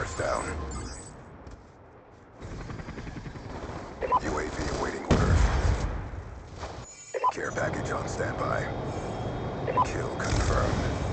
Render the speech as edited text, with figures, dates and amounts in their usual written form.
Target's down. UAV awaiting orders. Care package on standby. Kill confirmed.